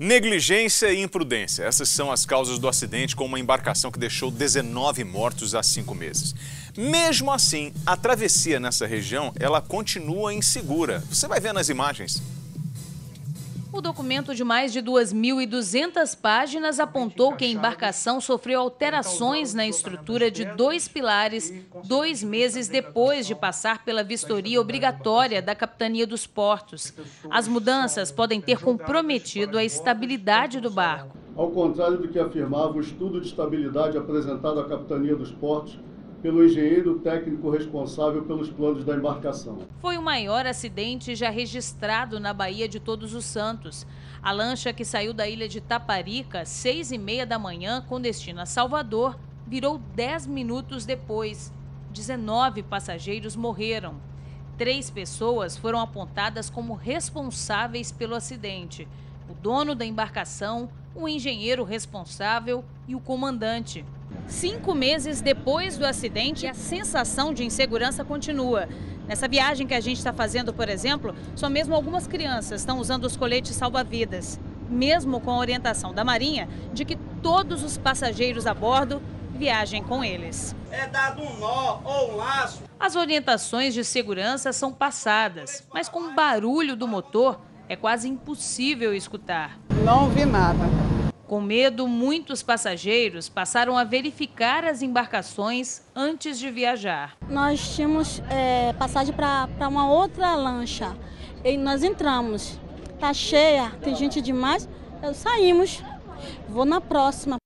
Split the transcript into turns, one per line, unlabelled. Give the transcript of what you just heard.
Negligência e imprudência. Essas são as causas do acidente com uma embarcação que deixou 19 mortos há 5 meses. Mesmo assim, a travessia nessa região, ela continua insegura. Você vai ver nas imagens.
O documento de mais de 2.200 páginas apontou que a embarcação sofreu alterações na estrutura de 2 pilares 2 meses depois de passar pela vistoria obrigatória da Capitania dos Portos. As mudanças podem ter comprometido a estabilidade do barco.
Ao contrário do que afirmava o estudo de estabilidade apresentado à Capitania dos Portos pelo engenheiro técnico responsável pelos planos da embarcação.
Foi o maior acidente já registrado na Baía de Todos os Santos. A lancha que saiu da ilha de Taparica às 6h30 da manhã com destino a Salvador virou 10 minutos depois. 19 passageiros morreram. 3 pessoas foram apontadas como responsáveis pelo acidente: o dono da embarcação, o engenheiro responsável e o comandante. 5 meses depois do acidente, a sensação de insegurança continua. Nessa viagem que a gente está fazendo, por exemplo, só mesmo algumas crianças estão usando os coletes salva-vidas, mesmo com a orientação da Marinha de que todos os passageiros a bordo viajem com eles.
É dado um nó ou um laço.
As orientações de segurança são passadas, mas com o barulho do motor é quase impossível escutar.
Não vi nada.
Com medo, muitos passageiros passaram a verificar as embarcações antes de viajar.
Nós tínhamos passagem para uma outra lancha e nós entramos. Tá cheia, tem gente demais, saímos. Vou na próxima.